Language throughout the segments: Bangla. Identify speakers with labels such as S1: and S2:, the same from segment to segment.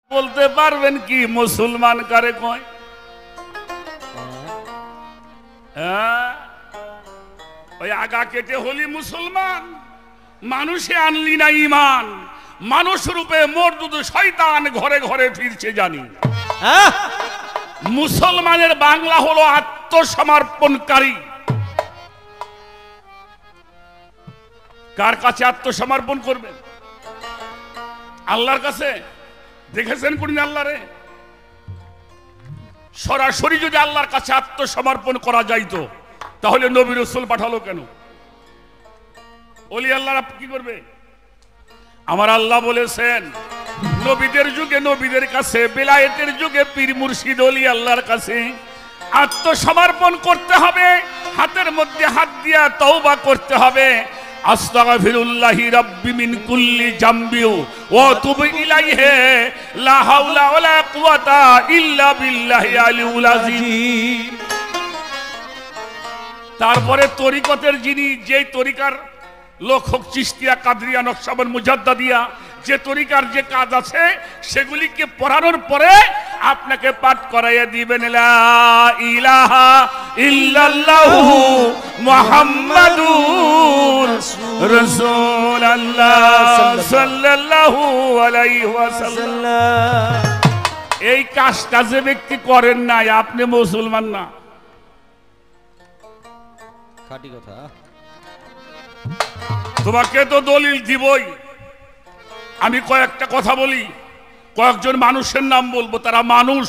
S1: বলতে পারবেন কি মুসলমান কারে কয়? ওই আগা কেটে হলি মুসলমান, মানুষে আনলি না ইমান, মানুষ রূপে মরদুদ শয়তান ঘরে ঘরে ফিরছে জানি। মুসলমানের বাংলা হলো আত্মসমর্পণকারী। কার কাছে আত্মসমর্পণ করবেন? আল্লাহর কাছে। দেখেছেন কোনদিন আল্লাহরে? সরাসরি যদি আল্লাহর কাছে আত্মসমর্পণ করা যাইতো তাহলে নবী রাসূল পাঠালো কেন? ওলি আল্লাহরা কি করবে? আমার আল্লাহ বলেছেন নবীদের যুগে নবীদের কাছে, বেলায়েতের যুগে পীর মুর্শিদ ওলি আল্লাহর কাছে আত্মসমর্পণ করতে হবে, হাতের মধ্যে হাত দিয়া তওবা করতে হবে। আস্তাগফিরুল্লাহি রাব্বি মিন কুল্লি জামবি ওয়া তুবু ইলাইহি লা হাওলা ওয়ালা কুওয়াতা ইল্লা বিল্লাহি আলিউল আযীম। তারপরে তরিকতের যিনি যেই তরিকার লোক হোক, চিশতিয়া, কাদরিয়া, নকশবন্দ, মুজাদ্দাদিয়া, যে তরিকার যে কাজ আছে সেগুলিকে পড়ানোর পরে আপনাকে পাঠ করাইয়া দিবেন লা ইলাহা ইল্লাল্লাহু মুহাম্মাদুর রাসূলুল্লাহ সাল্লাল্লাহু আলাইহি ওয়াসাল্লাম। এই কাজটা যে ব্যক্তি করেন না আপনি মুসলমান না।
S2: খাঁটি কথা।
S1: তোমাকে তো দলিল দিবই। আমি কয়েকটা কথা বলি, কয়েকজন মানুষের নাম বলবো। তারা মানুষ।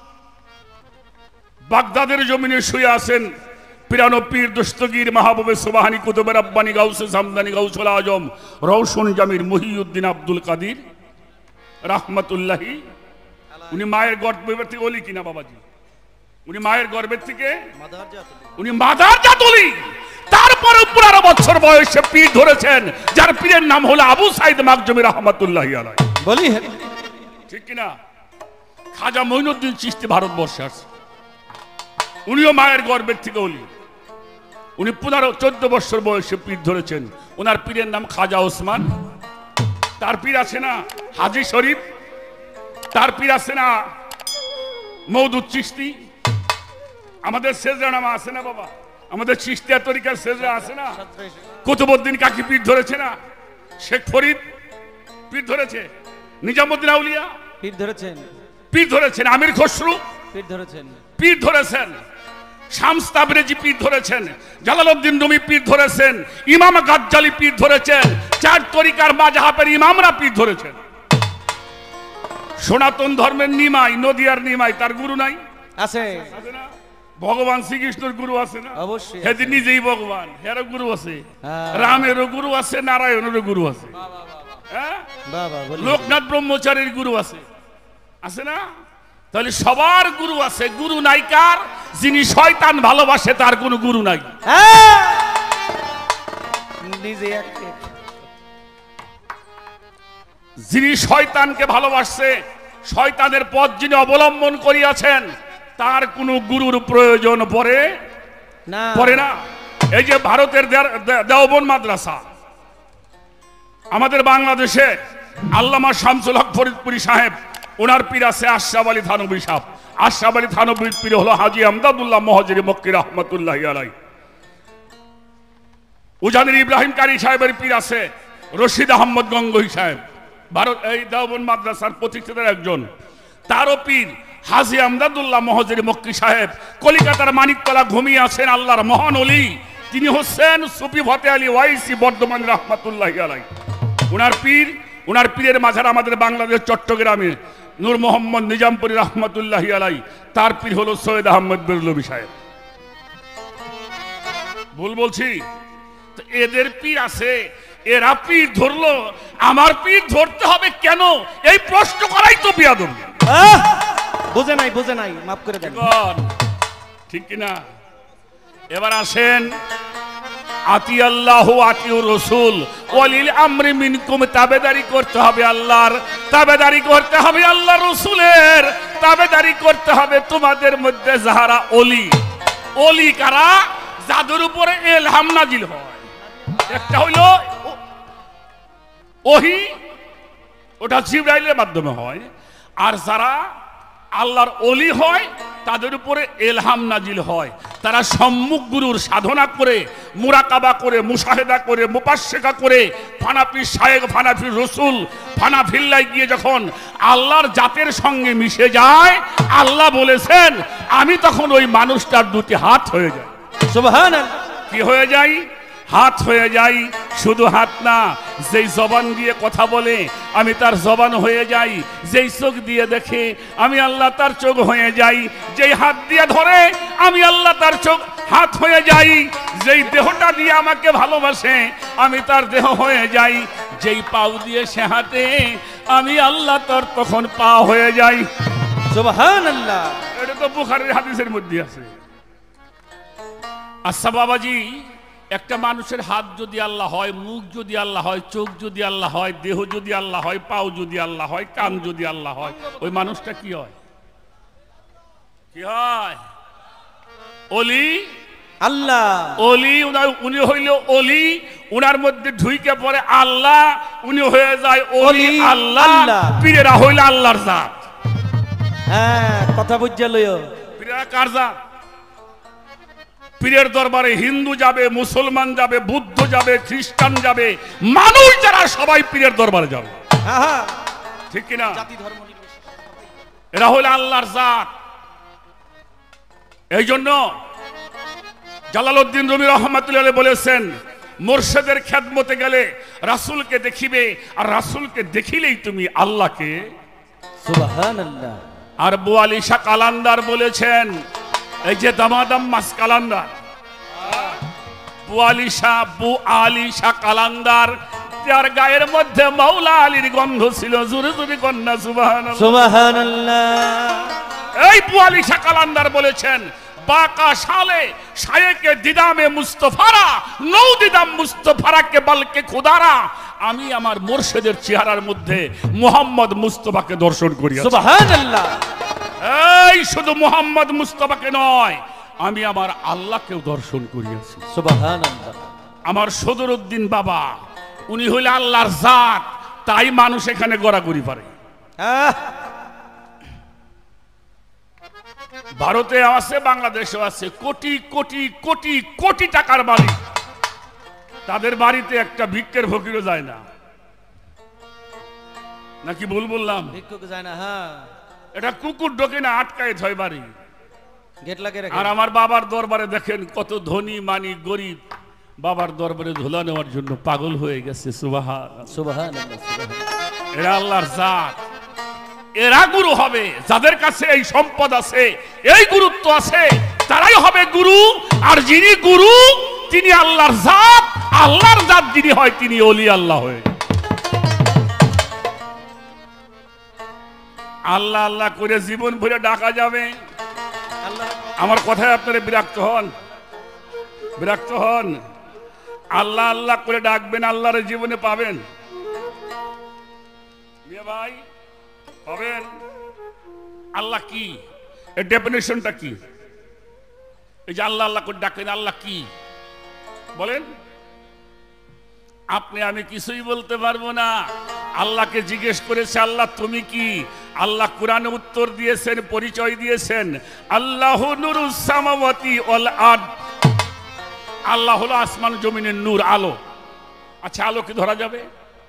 S1: বাগদাদের জমিনে শুয়ে আছেন পিরানো পীর দস্তগীর মাহবুবে সুবহানী কুতুবে রব্বানী গাউসে সামদানি গাউসুল আজম রওশন জামির মুহিউদ্দিন আব্দুল কাদির রাহমাতুল্লাহি। উনি মায়ের গর্ভের থেকে ওলি কিনা বাবাজি? উনি মায়ের গর্ভের থেকে উনি মাদার জাতলি। তারপরে 15 বছর বয়সে পীর ধরেছেন, যার পীরের নাম হলো আবু সাইদ মাকজুমি রাহমাতুল্লাহি আলাইহি।
S2: বলি
S1: ঠিক কিনা? খাজা মঈনুদ্দিন চিশতি ভারতবর্ষে আসছে, উনিও মায়ের গর্ভের থেকে ওলি। উনি 14 বছর বয়সে পীর ধরেছেন। ওনার পীরের নাম খাজা ওসমান। তার পীর আছে না হাজী শরীফ, তার পীর আছে না মওদুদ চিশতি। আমাদের সেজরা নামা আছে না বাবা? আমাদের চিশতিয়া তরিকার সেজরা আছে না? কুতুবউদ্দিন কাকি পীর ধরেছে না? শেখ ফরিদ পীর ধরেছে, নিজামউদ্দিন আউলিয়া
S2: পীর ধরেছেন,
S1: পীর ধরেছেন, আমির খসরু
S2: পীর ধরেছেন,
S1: পীর ধরেছেন, শামস তাবরেজি পীর ধরেছেন, জালালউদ্দিন রুমি পীর ধরেছেন, ইমাম গাজ্জালি পীর ধরেছেন, চার তরিকার মাযহাবের ইমামরা পীর ধরেছেন। সনাতন ধর্মের নিমাই, নদিয়ার নিমাই, তার গুরু নাই? আছে না? ভগবান শ্রীকৃষ্ণের গুরু আছে না?
S2: অবশ্যই।
S1: হে নিজেই ভগবান, হেরও গুরু আছে, রামেরও গুরু আছে, নারায়ণেরও গুরু আছে, লোকনাথ ব্রহ্মচারীর গুরু আছে, আছে না? তাহলে সবার গুরু আছে। গুরু নাই কার? যিনি শয়তান ভালোবাসে তার কোনো গুরু নাই। যিনি শয়তানকে ভালোবাসছে, শয়তানের পথ যিনি অবলম্বন করিয়াছেন, তার কোনো গুরুর প্রয়োজন পড়ে না। এই যে ভারতের দেওবন্দ মাদ্রাসা, আমাদের বাংলাদেশে আল্লামা শামসুল হক ফরিদপুরি সাহেব, ওনার পীর আছে আশরাফ আলী থানভী সাহেব। আশরাফ আলী থানভীর পীর হলো হাজী আমদাদুল্লাহ মুহাজির মক্কি রাহমাতুল্লাহি আলাইহি। উজানির ইব্রাহিম কারি সাহেবের পীর আছে রশিদ আহমদ গঙ্গোহী সাহেব, ভারত এই দেওবন্দ মাদ্রাসার প্রতিষ্ঠাতার একজন। তারও পীর হাজী আমদাদুল্লাহ মুহাজির মক্কি সাহেব কলিকাতার মানিকতলা ঘুমিয়ে আছেন আল্লাহর মহান ওলি। তিনি হচ্ছেন সুফি ফতে আলী ওয়াইসি বর্ধমান রাহমাতুল্লাহি আলাইহি। ওনার পীরের মাঝার আমাদের বাংলাদেশ চট্টগ্রামে নূর মোহাম্মদ নিজামপুরি রাহমাতুল্লাহি আলাইহি। তার পীর হলো সৈয়দ আহমদ বেরলভী সাহেব। ভুল বলছি? তো এদের পীর আছে, এরা পীর ধরলো, আমার পীর ধরতে হবে কেন? এই প্রশ্ন করাই তো বিয়াদবি।
S2: বুঝে নাই, মাফ করে দেন।
S1: ঠিক কিনা? এবার আসেন আতি আল্লাহু আতিউর রাসূল ওয়ালিল আমরি মিনকুম। তাবেদারি করতে হবে আল্লাহর, তাবেদারি করতে হবে আল্লাহর রাসূলের, তাবেদারি করতে হবে তোমাদের মধ্যে যারা ওলি। ওলি কারা? যাদের উপরে ইলহাম নাজিল হয়। একটা হইল ওহী, ওটা জিবরাইলের মাধ্যমে হয়। আর যারা আল্লাহর ওলি হয় তাদের উপরে এলহাম নাজিল হয়। তারা সম্মুখ গুরুর সাধনা করে, মুরাকাবা করে, মুশাহেদা করে, মুপাশশিকা করে, ফানাফি শায়েখ, ফানাফি রসুল, ফানাফিল্লায় গিয়ে যখন আল্লাহর জাতের সঙ্গে মিশে যায়, আল্লাহ বলেছেন আমি তখন ওই মানুষটার দুটি হাত হয়ে যায়।
S2: সুবহানাল্লাহ।
S1: কি হয়ে যাই? হাত হয়ে যাই। শুধু হাত না, যেই জবান দিয়ে কথা বলে আমি তার জবান হয়ে যাই, যেই চোখ দিয়ে দেখে আমি আল্লাহ তার চোখ হয়ে যাই, যেই হাত দিয়ে ধরে আমি আল্লাহ তার চোখ হাত হয়ে যাই, যেই দেহটা দিয়ে আমাকে ভালোবাসে আমি তার দেহ হয়ে যাই, যেই পাও দিয়ে সে হাতে আমি আল্লাহ তার তখন পা হয়ে যাই।
S2: সুবহানাল্লাহ।
S1: এটা তো বুখারীর হাদিসের মধ্যে আছে। আচ্ছা বাবাজি, একটা মানুষের হাত যদি আল্লাহ হয়, মুখ যদি আল্লাহ হয়, চোখ যদি আল্লাহ হয়, দেহ যদি আল্লাহ হয়, পাও যদি আল্লাহ হয়, কান যদি আল্লাহ হয়, ওই মানুষটা কি হয়? কি হয়? ওলি
S2: আল্লাহ।
S1: ওলি। উনি হইল ওলি, উনার মধ্যে ঢুইকে পড়ে আল্লাহ, উনি হয়ে যায় ওলি আল্লাহ। পীরেরা হইল আল্লাহর জাত।
S2: হ্যাঁ, কথা বুঝা লইও।
S1: পীরেরা কার জাত? পীরের দরবারে হিন্দু যাবে, মুসলমান যাবে, বুদ্ধ যাবে, খ্রিস্টান যাবে, মানুষ যারা সবাই পীরের দরবারে যাবে। ঠিক কিনা? এরা হলো আল্লাহর জাত। এই জন্য জালালউদ্দিন রুমি রহমাতুল্লাহ আলাইহি বলেছেন, মুর্শিদের খেদমতে গেলে রাসূলকে দেখিবে, আর রাসূলকে দেখিলেই তুমি আল্লাহকে।
S2: সুবহানাল্লাহ।
S1: আর বুয়ালি শাহ কালান্দার বলেছেন, এই যে দামাদাম মাস কালান্দার, বুয়ালি শাহ, বুয়ালি শাহ কালান্দার, তার গায়ের মধ্যে মাওলা আলীর গন্ধ ছিল। জোরে জোরে কন্যা সুবহানাল্লাহ।
S2: সুবহানাল্লাহ।
S1: এই বুয়ালি শাহ কালান্দার বলেছেন, বাকা শালে শায়েকে দিদামে মুস্তফারা, নৌ দিদাম মুস্তফারা কে বলকে খুদারা, আমি আমার মুর্শিদের চেহারার মধ্যে মুহাম্মদ মুস্তফাকে দর্শন করিয়াছি।
S2: সুবহানাল্লাহ।
S1: এই শুধু মুহাম্মদ মুস্তফাকে নয়, আমি আমার আল্লাহকেও দর্শন করিয়াছি।
S2: সুবহানাল্লাহ।
S1: আমার সদরউদ্দিন বাবা, উনি হইল আল্লাহর জাত, তাই মানুষ এখানে গড়াগড়ি পারে। ভারতে আছে, বাংলাদেশে আছে, কোটি কোটি কোটি কোটি টাকার বাড়ি, তাদের বাড়িতে একটা ভিক্ষের ফকিরও যায় না। নাকি ভুল বললাম?
S2: ভিক্ষুক যায় না। হ্যাঁ,
S1: এটা কুকুর ঢোকে না, আটকায় থয় বাড়ি,
S2: গেট লাগিয়ে রাখে।
S1: আর আমার বাবার দরবারে দেখেন কত ধনী মানি গরিব বাবার দরবারে ধুলা নেওয়ার জন্য পাগল হয়ে গেছে। সুবহানাল্লাহ।
S2: সুবহানাল্লাহ।
S1: এরা আল্লাহর জাত, এরা গুরু হবে। যাদের কাছে এই সম্পদ আছে, এই গুরুত্ব আছে, তারাই হবে গুরু। আর যিনি গুরু তিনি আল্লাহর জাত, আল্লাহর জাত যিনি হয় তিনি ওলি আল্লাহ হয়ে। আল্লাহ আল্লাহ করে জীবন ভরে ডাকা যাবে। আমার কথায় আপনারা বিরক্ত হন? বিরক্ত হন? আল্লাহ আল্লাহ করে ডাকবেন, আল্লাহর জীবনে পাবেন ভাই, পাবেন। আল্লাহ কি, এর ডেফিনেশনটা কি? এই যে আল্লাহ আল্লাহ করে ডাকেন, আল্লাহ কি বলেন? আপনি আমি কিছুই বলতে পারবো না। আল্লাহকে জিজ্ঞেস করেছে, আল্লাহ তুমি কি? আল্লাহ কোরআনে উত্তর দিয়েছেন, পরিচয় দিয়েছেন, আল্লাহু নূরুস সামাওয়াতি ওয়াল আরদ। আল্লাহ হলো আসমান জমিনের নূর, আলো। আচ্ছা, আলো কি ধরা যাবে?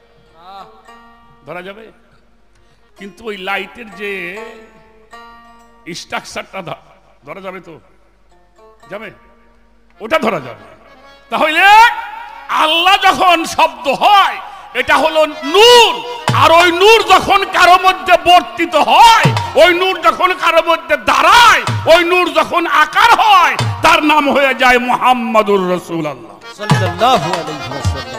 S1: ধরা যাবে, কিন্তু ওই লাইটের যে স্ট্রাকচারটা ধরা যাবে তো? যাবে? ওটা ধরা যাবে। তাহলে আল্লাহ যখন শব্দ হয় এটা হলো নূর, আর ওই নূর যখন কারো মধ্যে বর্তিত হয়, ওই নূর যখন কারো মধ্যে দাঁড়ায়, ওই নূর যখন আকার হয়, তার নাম হয়ে যায় মুহাম্মাদুর রাসূলুল্লাহ সাল্লাল্লাহু আলাইহি ওয়াসাল্লাম।